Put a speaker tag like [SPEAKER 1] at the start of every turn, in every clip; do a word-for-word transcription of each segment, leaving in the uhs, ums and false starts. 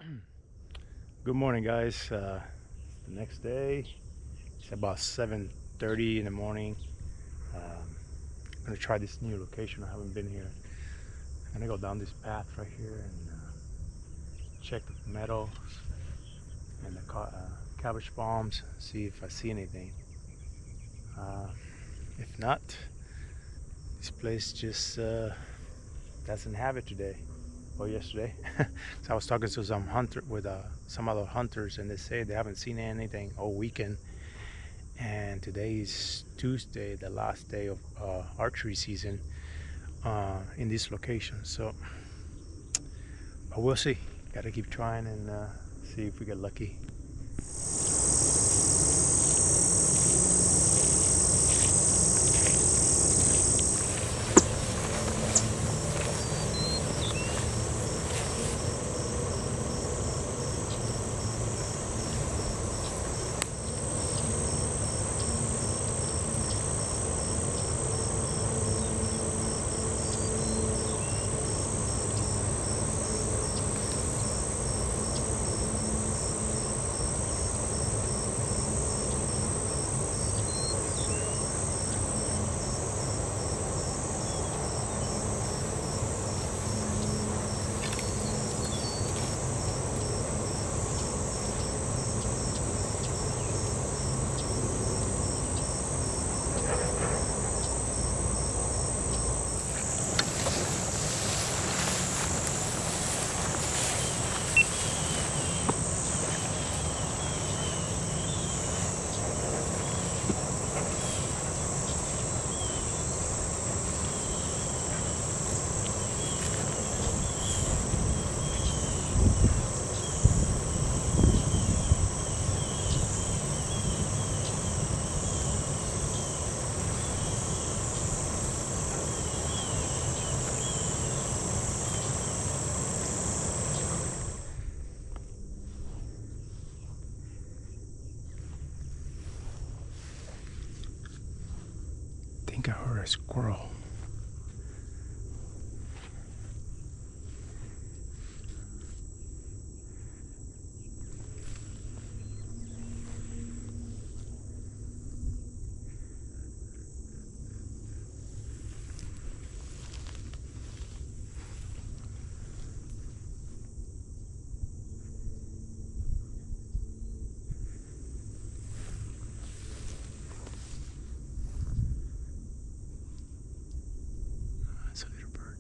[SPEAKER 1] Good morning, guys. Uh, the next day, it's about seven thirty in the morning. Um, I'm gonna try this new location. I haven't been here. I'm gonna go down this path right here and uh, check the meadows and the ca- uh, cabbage palms, see if I see anything. Uh, if not, this place just uh, doesn't have it today or yesterday. So I was talking to some hunter with uh, some other hunters, and they say they haven't seen anything all weekend. And today is Tuesday, the last day of uh, archery season uh, in this location. So, but we'll see. Gotta keep trying and uh, see if we get lucky. I think I heard a squirrel. That's a little bird.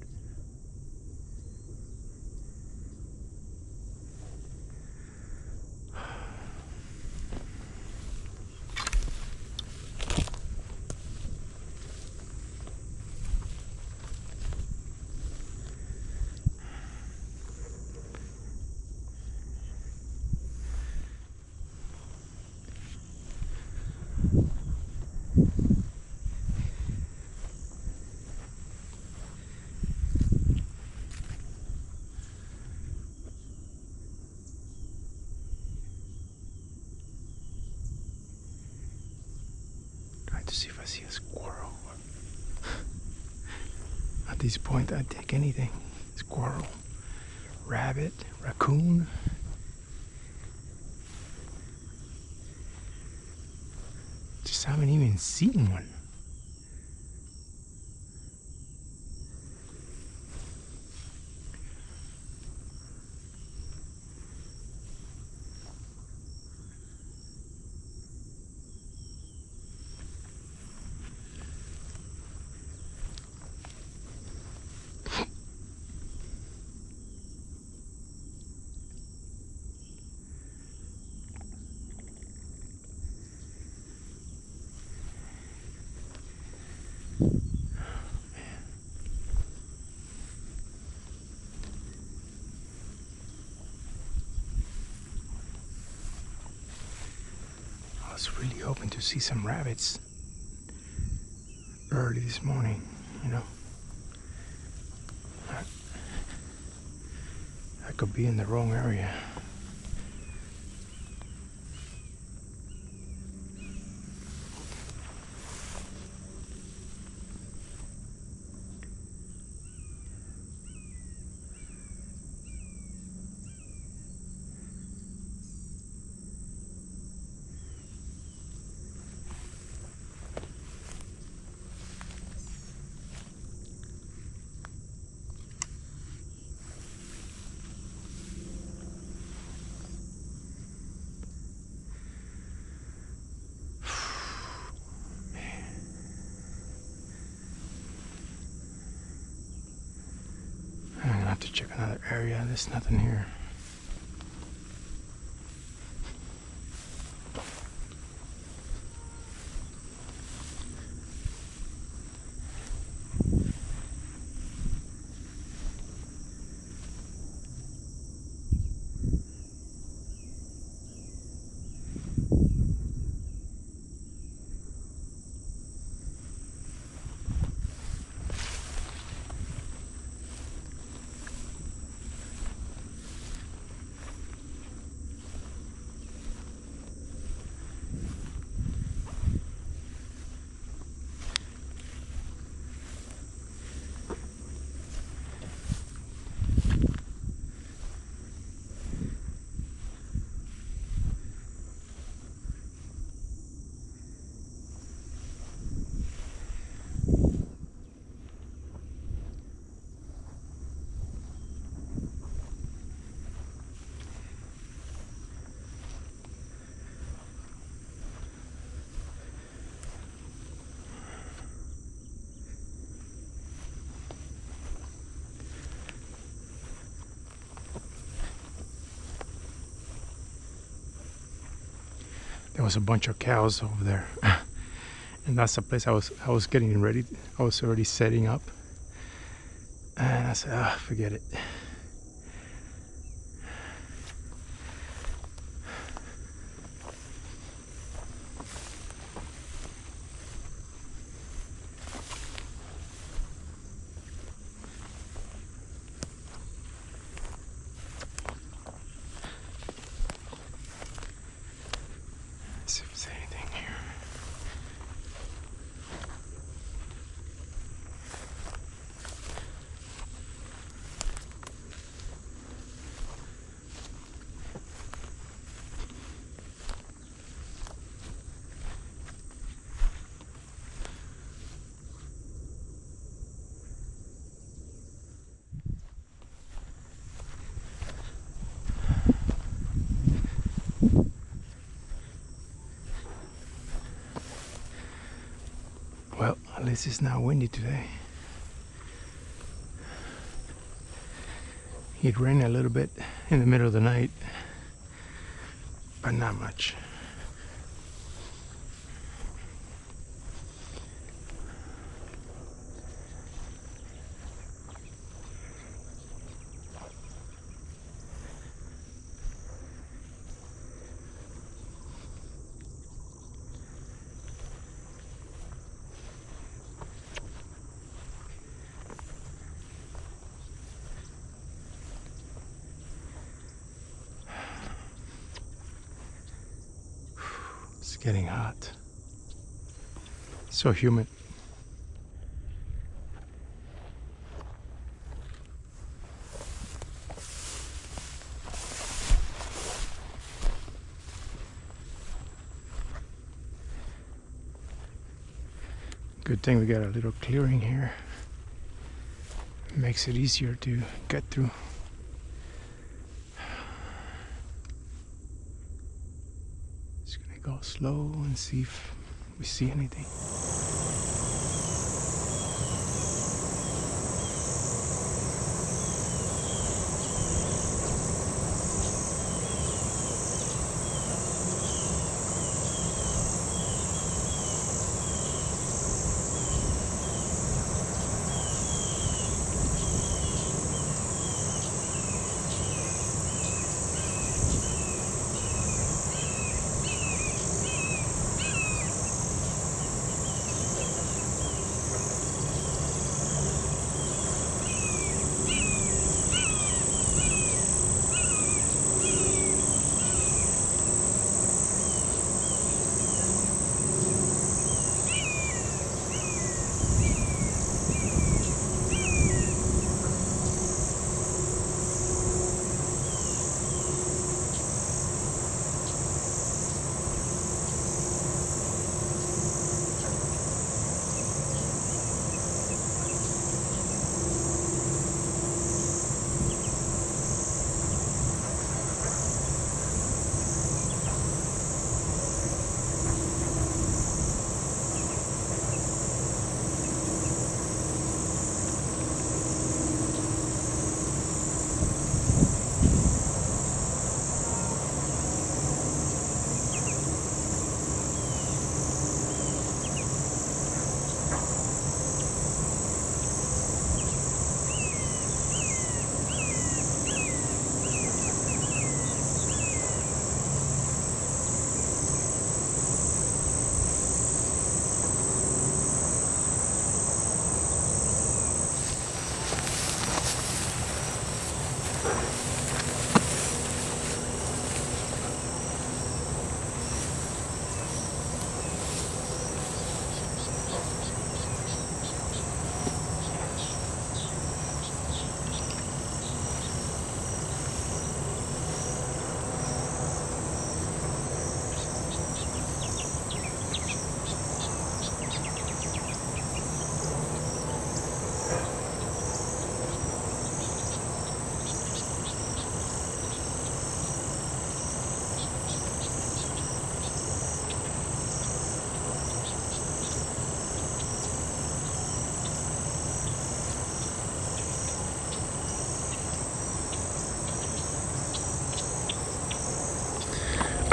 [SPEAKER 1] Trying to see if I see a squirrel. At this point, I'd take anything. Squirrel, rabbit, raccoon. Just haven't even seen one. I was really hoping to see some rabbits early this morning, you know. I, I could be in the wrong area. have to check another area. There's nothing here. There was a bunch of cows over there. And that's the place I was I was getting ready. I was already setting up. And I said, ah, forget it. Let's see if there's anything here. Well, at least it's not windy today. It rained a little bit in the middle of the night, but not much. It's getting hot. So humid. Good thing we got a little clearing here. Makes it easier to get through. Just gonna go slow and see if we see anything.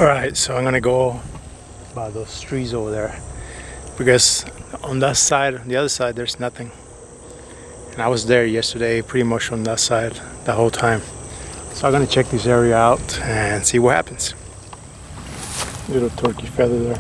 [SPEAKER 1] All right, so I'm gonna go by those trees over there because on that side, on the other side, there's nothing. And I was there yesterday, pretty much on that side the whole time. So I'm gonna check this area out and see what happens. Little turkey feather there.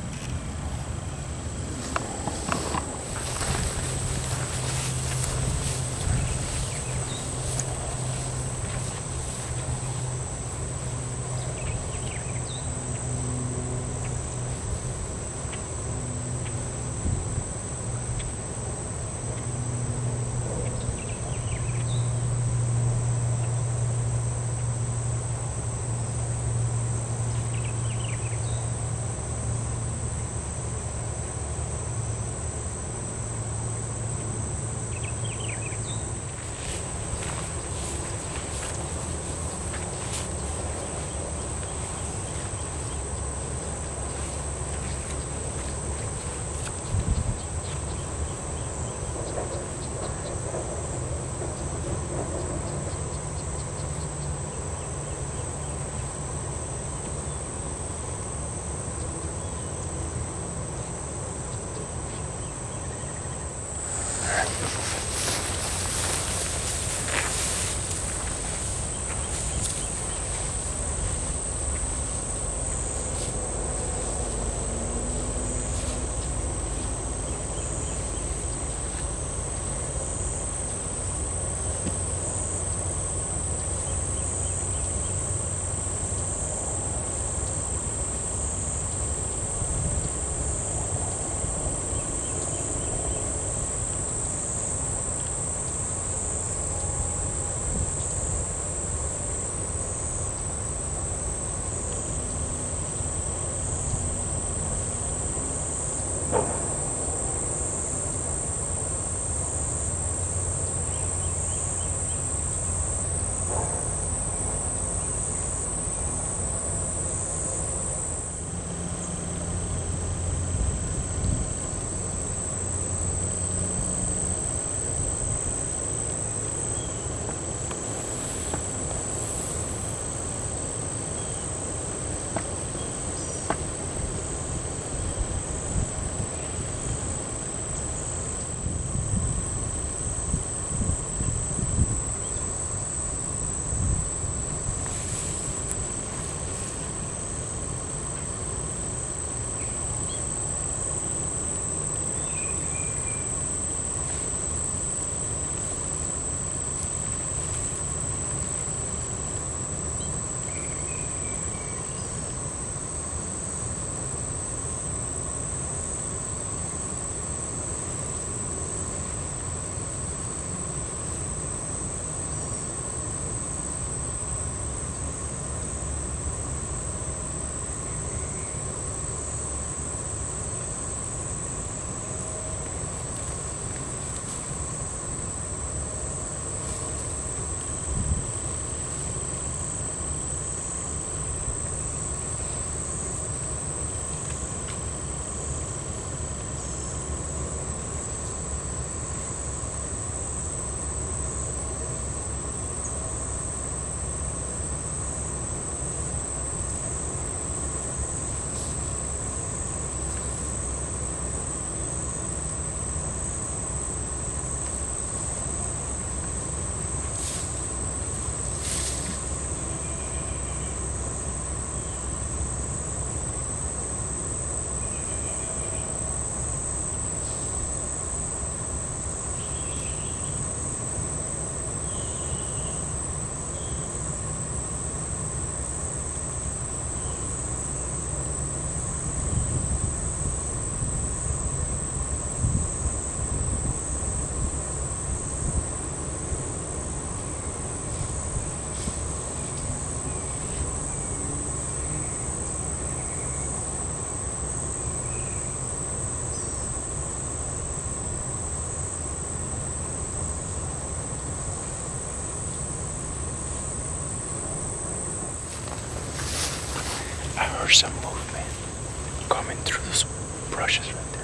[SPEAKER 1] There's some movement coming through those brushes right there.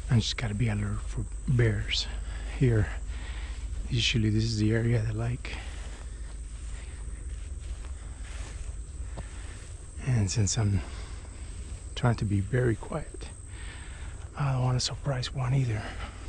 [SPEAKER 1] I just gotta be alert for bears here. Usually this is the area they like. And since I'm trying to be very quiet, I don't want to surprise one either.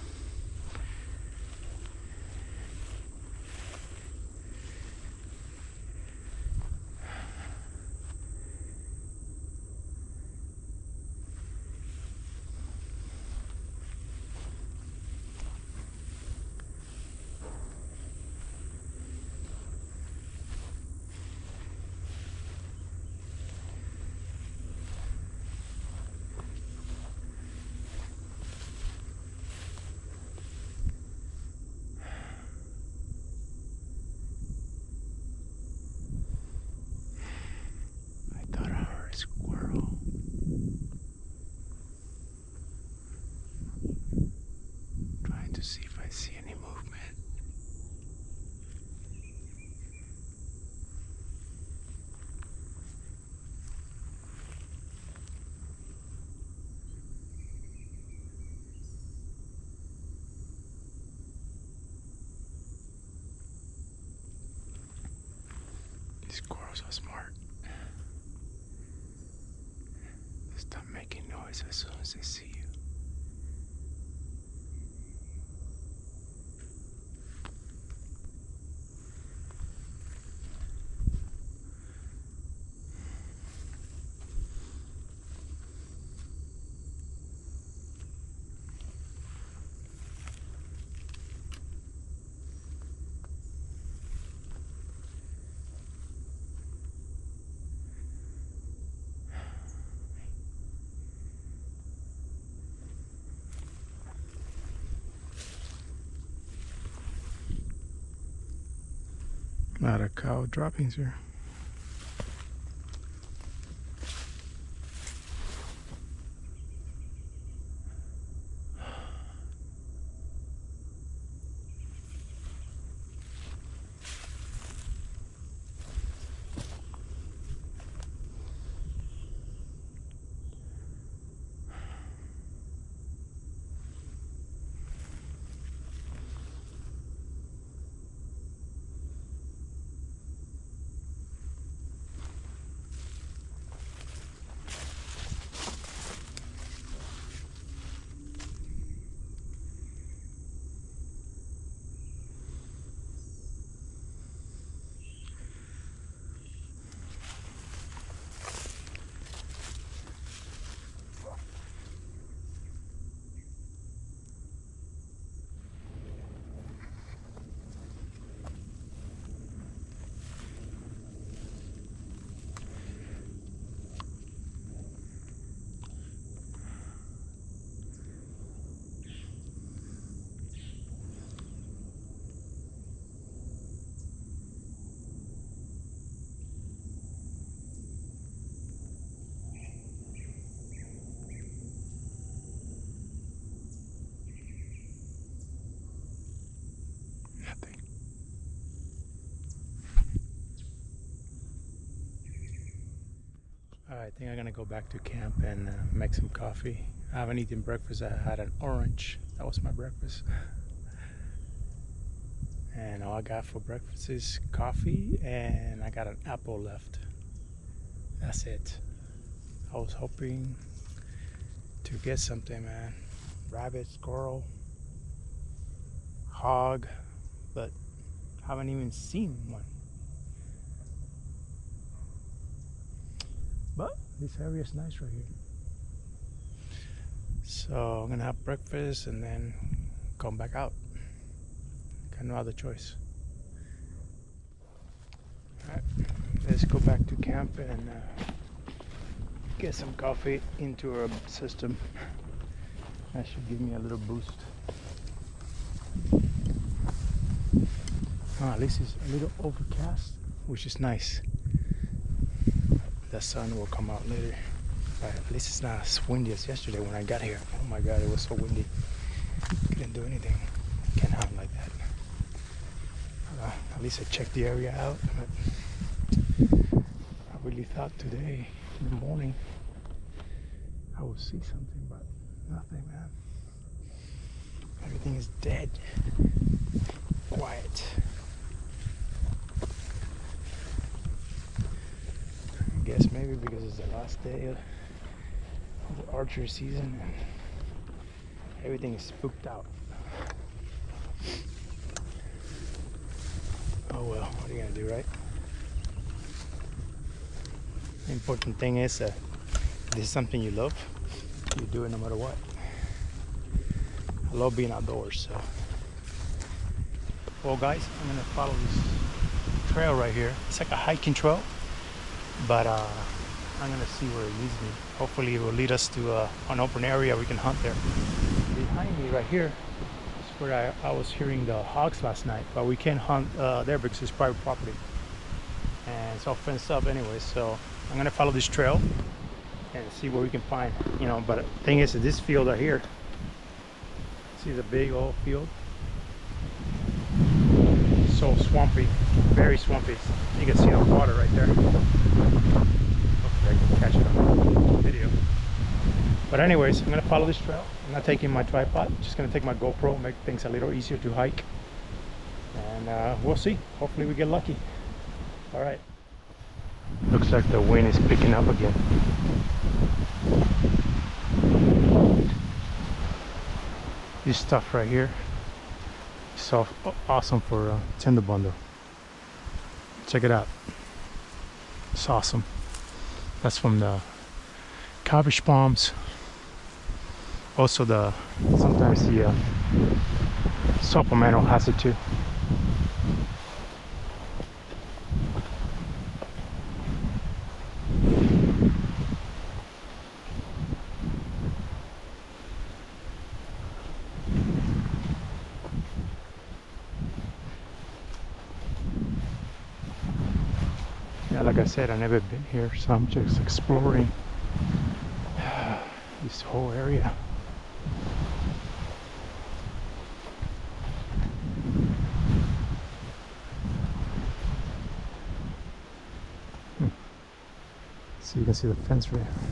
[SPEAKER 1] To see if I see any movement. These squirrels are smart. They stop making noise as soon as they see you. A lot of cow droppings here. I think I'm gonna go back to camp and uh, make some coffee. I haven't eaten breakfast. I had an orange. That was my breakfast. And all I got for breakfast is coffee, and I got an apple left. That's it. I was hoping to get something, man. Rabbit, squirrel, hog, but haven't even seen one. But this area is nice right here. So I'm gonna have breakfast and then come back out. Got no other choice. Alright, let's go back to camp and uh, get some coffee into our system. That should give me a little boost. Oh, at least it's a little overcast, which is nice. The sun will come out later, but at least it's not as windy as yesterday when I got here. Oh my god, it was so windy. Couldn't do anything. Can't hunt like that. Uh, at least I checked the area out, but I really thought today in the morning I would see something, but nothing, man. Everything is dead. Quiet. I guess maybe because it's the last day of the archery season and everything is spooked out. Oh well, what are you gonna do, right? The important thing is that if this is something you love, you do it no matter what. I love being outdoors, so. Well guys, I'm gonna follow this trail right here. It's like a hiking trail, but uh, I'm gonna see where it leads me. Hopefully it will lead us to uh, an open area we can hunt there. Behind me right here is where I, I was hearing the hogs last night, but we can't hunt uh, there because it's private property. And it's all fenced up anyway, so I'm gonna follow this trail and see what we can find. You know, but the thing is that this field right here, see the big old field? So swampy, very swampy. You can see the water right there. Hopefully I can catch it on video. But anyways, I'm gonna follow this trail. I'm not taking my tripod, just gonna take my GoPro, make things a little easier to hike. And uh, we'll see, hopefully we get lucky. All right. Looks like the wind is picking up again. This stuff right here is so awesome for uh, tender bundle. Check it out. It's awesome. That's from the cabbage palms. Also the sometimes the uh, supplemental has it too. Yeah, like I said, I've never been here, so I'm just exploring this whole area. Hmm. So you can see the fence right here.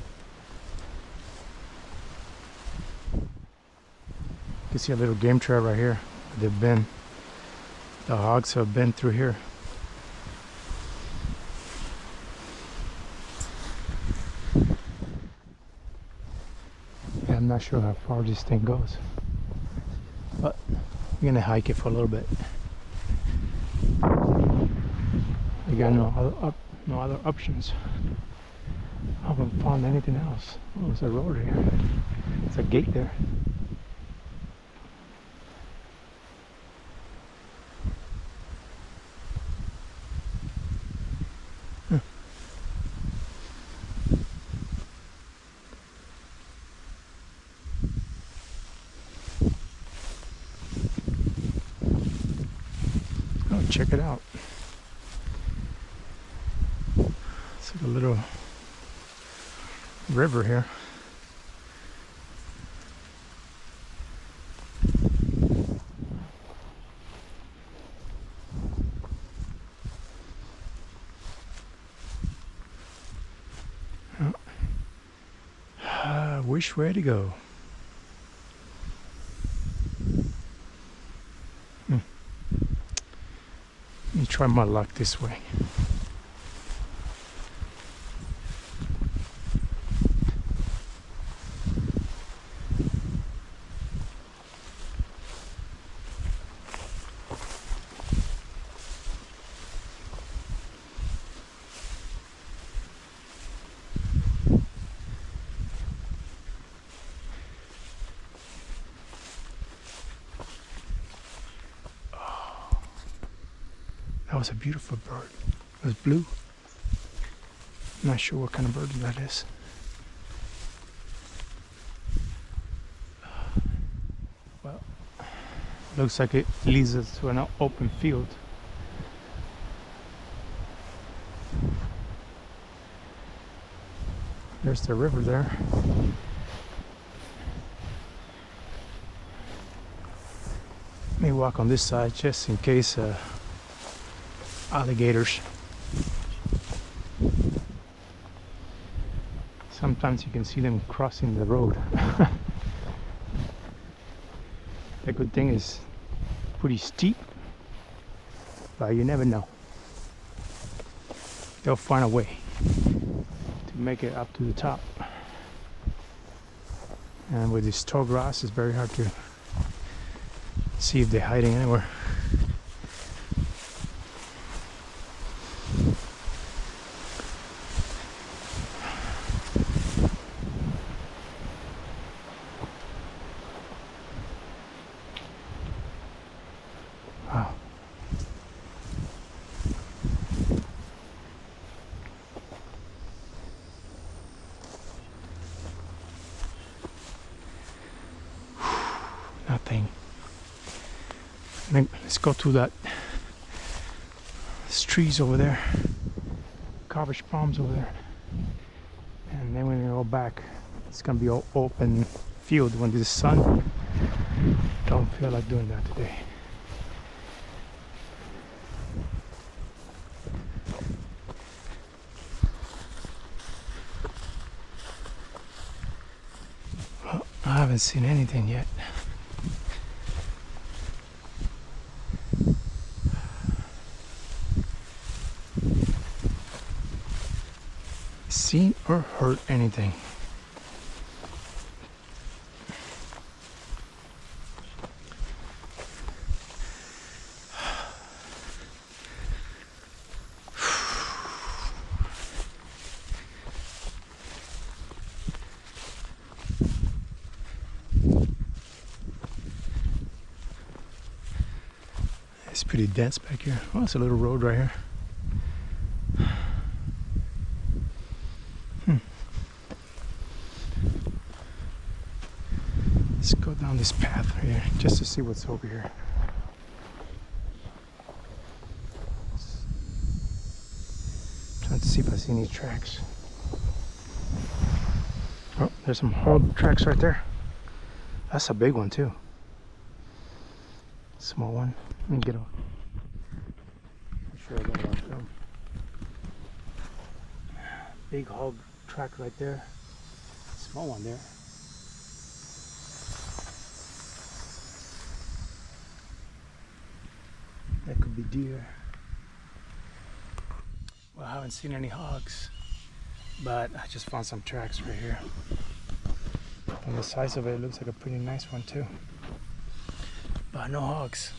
[SPEAKER 1] You can see a little game trail right here. They've been, the hogs have been through here. I'm not sure how far this thing goes, but I'm gonna hike it for a little bit. I got no other, up, no other options. I haven't found anything else. Oh, there's a road here. There's a gate there. Huh. Oh, check it out. It's like a little river here. Oh. Uh, which way to go? Hmm. Let me try my luck this way. That was a beautiful bird. It was blue. I'm not sure what kind of bird that is. Well, looks like it leads us to an open field. There's the river there. Let me walk on this side just in case uh, alligators. Sometimes you can see them crossing the road. The good thing is pretty steep, but you never know. They'll find a way to make it up to the top. And with this tall grass, it's very hard to see if they're hiding anywhere. Wow. Nothing. Let's go to that. There's trees over there, garbage palms over there, and then when we go back, it's gonna be all open field when there's sun. Don't feel like doing that today. Well, I haven't seen anything yet. Seen or heard anything? It's pretty dense back here. Oh, it's a little road right here. Let's go down this path right here just to see what's over here. Trying to see if I see any tracks. Oh, there's some hog tracks right there. That's a big one too. Small one. Let me get a. I'm sure I got a lot of film. Big hog track right there. Small one there. That could be deer. Well, I haven't seen any hogs, but I just found some tracks right here. On the size of it, it looks like a pretty nice one too. But no hogs.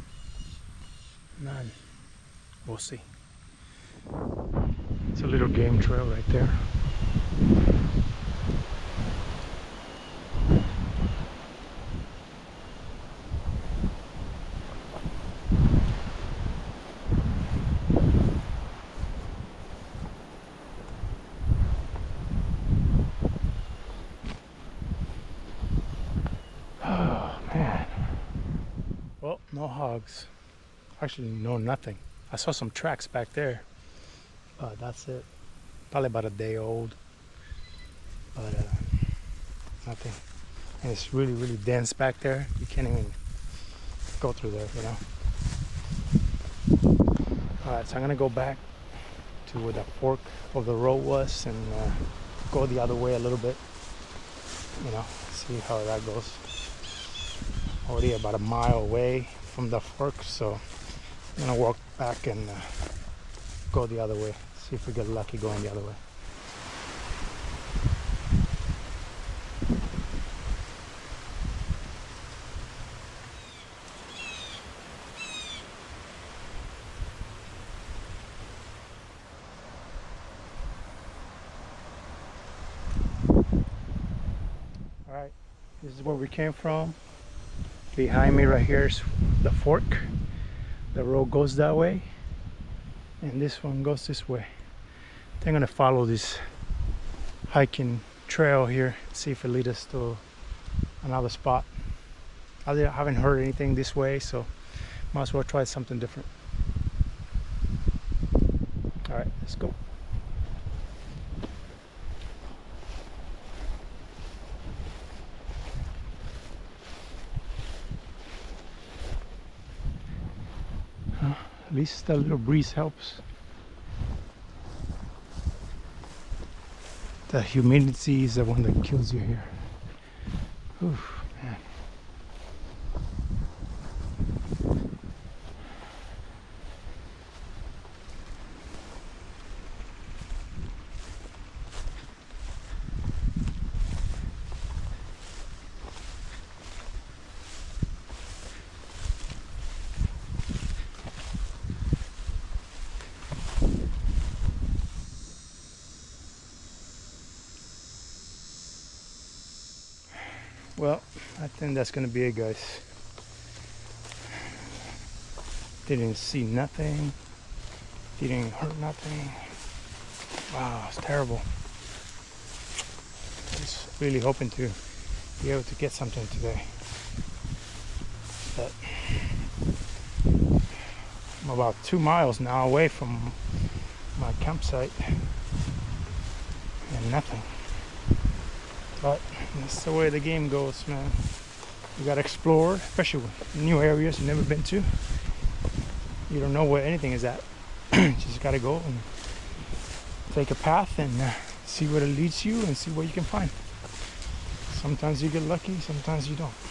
[SPEAKER 1] None. We'll see. It's a little game trail right there. Well, no hogs. Actually, no nothing. I saw some tracks back there, but that's it. Probably about a day old, but uh, nothing. And it's really, really dense back there. You can't even go through there, you know. All right, so I'm gonna go back to where the fork of the road was and uh, go the other way a little bit. You know, see how that goes. Already about a mile away from the fork, so I'm gonna walk back and uh, go the other way. See if we get lucky going the other way. All right, this is where we came from. Behind me right here is the fork. The road goes that way, and this one goes this way. I'm gonna follow this hiking trail here, see if it leads us to another spot. I haven't heard anything this way, so might as well try something different. All right, let's go. At least a little breeze helps. The humidity is the one that kills you here. Oof, man. I think that's gonna be it, guys. Didn't see nothing. Didn't hurt nothing. Wow, it's terrible. Just really hoping to be able to get something today. But I'm about two miles now away from my campsite and nothing. But that's the way the game goes, man. You gotta explore, especially with new areas you've never been to. You don't know where anything is at. Just gotta go and take a path and uh, see where it leads you and see what you can find. Sometimes you get lucky, sometimes you don't.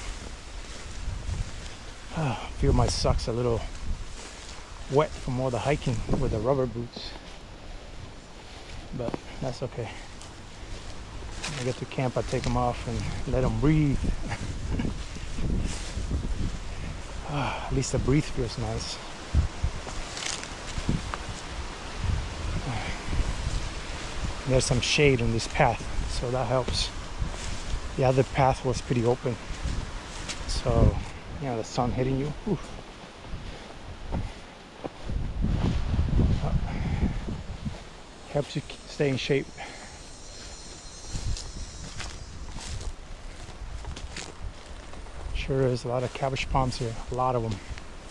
[SPEAKER 1] I feel my socks a little wet from all the hiking with the rubber boots, but that's okay. When I get to camp, I take them off and let them breathe. Ah, at least the breathe feels nice. There's some shade on this path, so that helps. The other path was pretty open, so you know, the sun hitting you. Oof. Oh. Helps you stay in shape. Sure is a lot of cabbage palms here, a lot of them.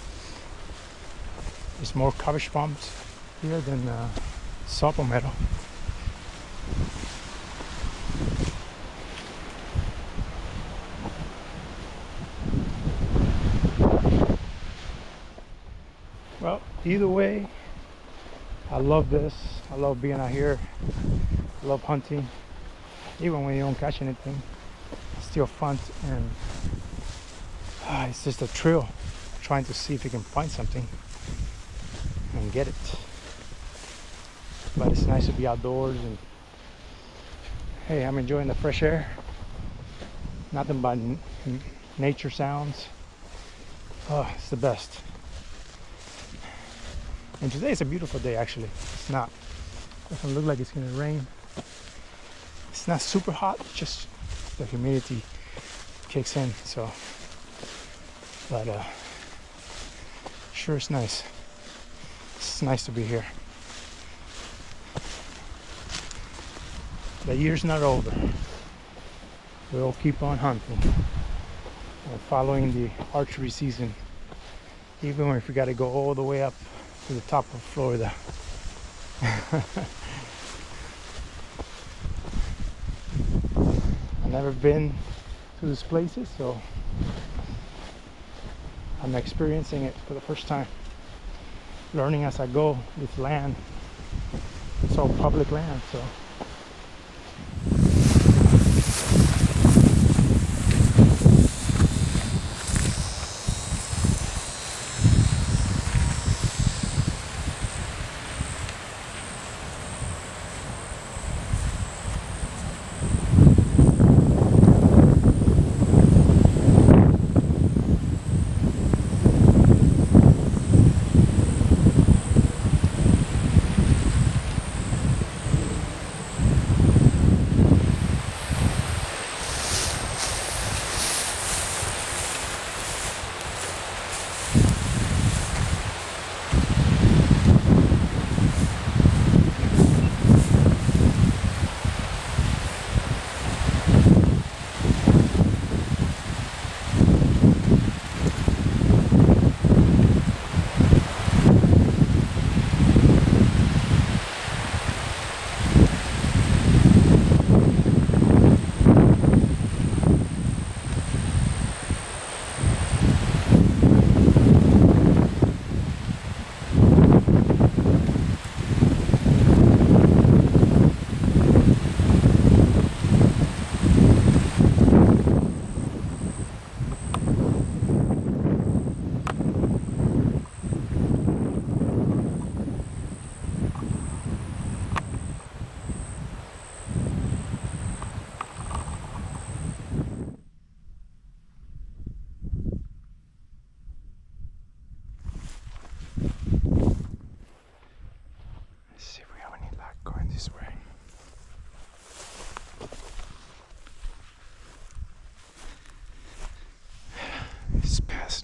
[SPEAKER 1] There's more cabbage palms here than uh, saw palmetto. Well, either way, I love this. I love being out here. I love hunting. Even when you don't catch anything, it's still fun, and ah, it's just a thrill trying to see if you can find something and get it. But it's nice to be outdoors, and hey, I'm enjoying the fresh air. Nothing but n nature sounds. Oh, it's the best. And today is a beautiful day, actually. It's not, doesn't look like it's gonna rain. It's not super hot, just the humidity kicks in, so. But uh, sure it's nice. It's nice to be here. The year's not over. We'll keep on hunting and following the archery season, even if we gotta go all the way up to the top of Florida. I've never been to these places, so I'm experiencing it for the first time. Learning as I go. This land, it's all public land, so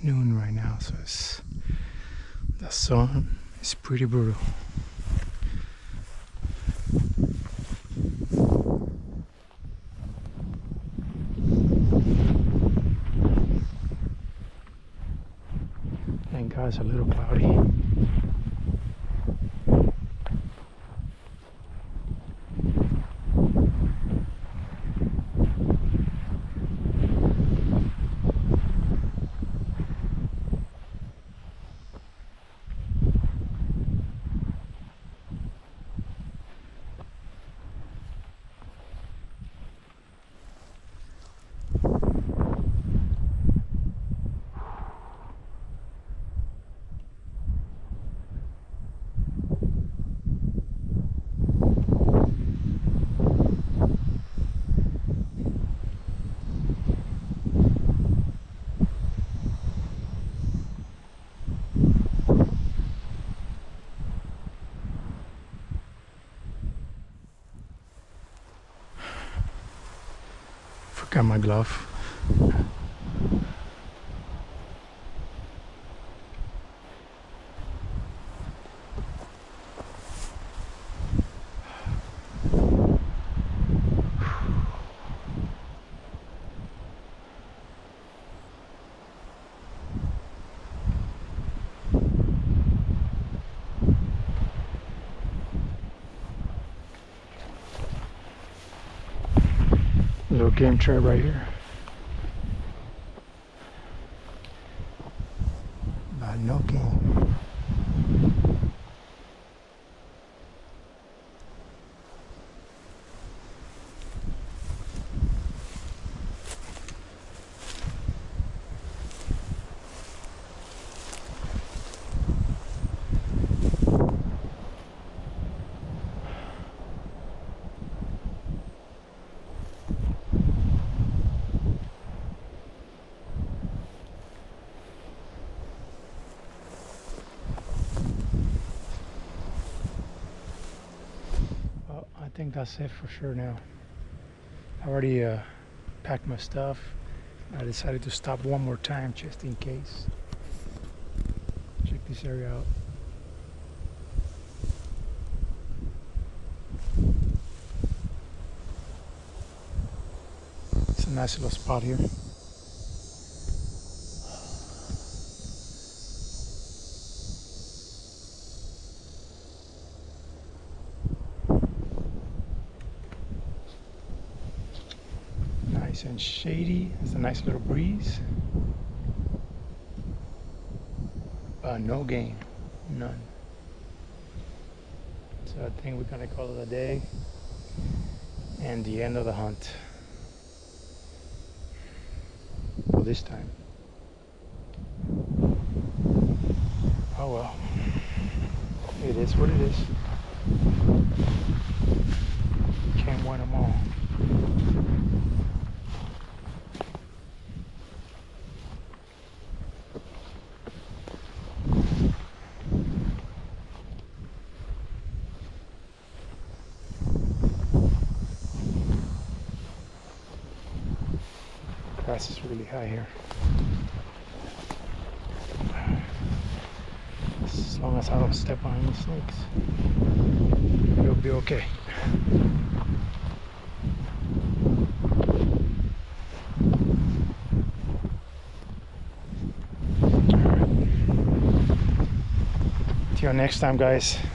[SPEAKER 1] noon right now, so it's the sun is pretty brutal. Thank God it's a little cloudy. Forgot my glove. Little game trail right here. But no game. I think that's it for sure now. I already uh, packed my stuff. I decided to stop one more time just in case. Check this area out. It's a nice little spot here. Nice and shady. It's a nice little breeze. But no game. None. So I think we're gonna call it a day and the end of the hunt for this time. Oh well. It is what it is. Can't win them all. Grass is really high here. As long as I don't step on any snakes, it'll be okay. Till next time, guys.